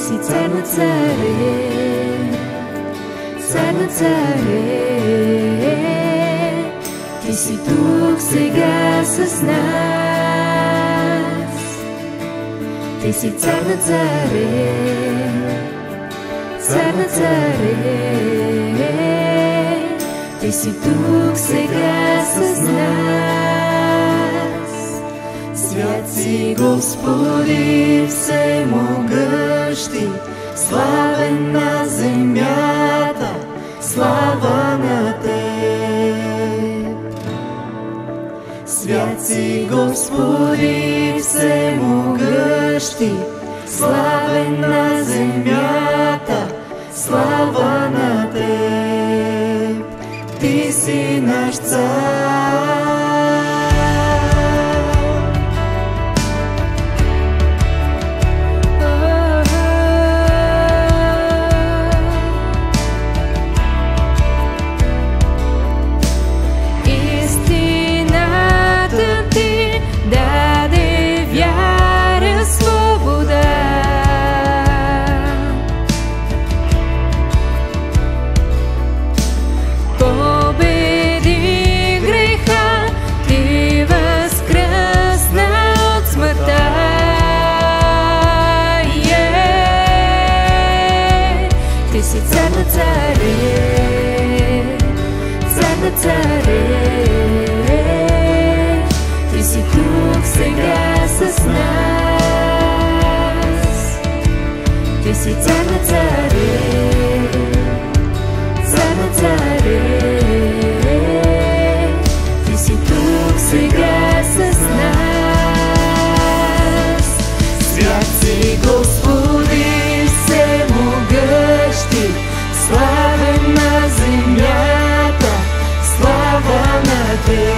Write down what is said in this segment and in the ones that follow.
си цар на царе, цар на царе. Ти си тук сега с нас. Ти си цар на царе, цар на царе. Ти си тук сега с нас. Свят си Господи всемогъщи, славен на земята, слава на Теб. Свят си Господи всемогъщи, славен на земята, слава на Теб. Ти си наш цар. Ти си цар на царе, цар на царе. Ти си тук сега с нас. Ти си цар на царе, цар на царе. Ти си тук сега с нас. Свят си Господи всемогъщи, славен на земята, слава на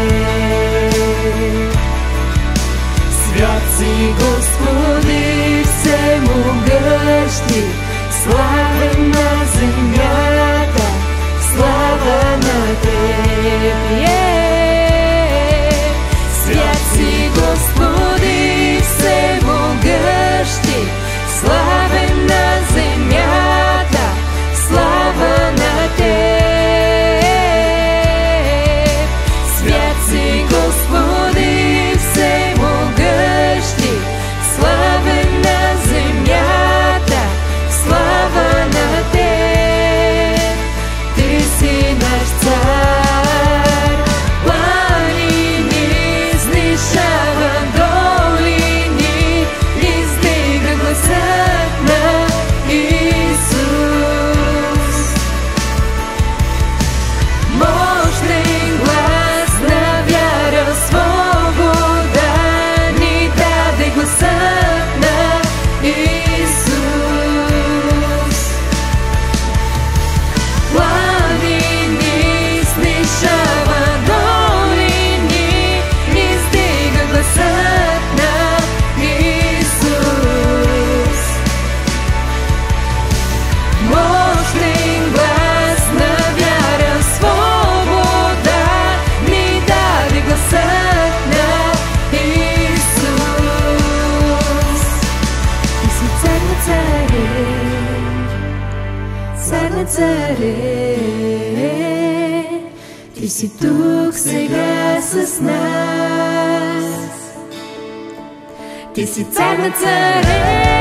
Теб. Свят си Господи всемогъщи, славен на земята, слава на Теб. Свят си Господи всемогъщи, славен на земята, слава на Теб. Свят си Господи всемогъщи, славен на земята, слава на Теб. Ти си наш цар. Планини изнишава, долини издига гласът на Исус. Мощен глас на вяра, свобода ни даде гласът на Исус. Планини изнишава, долини издига гласът на Исус. Мощен глас на вяра, свобода ни даде гласът на Исус. Ти си цар на царе, цар на царе. Ти си тук сега с нас. Ти си цар на царе.